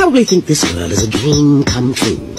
probably think this girl is a dream come true.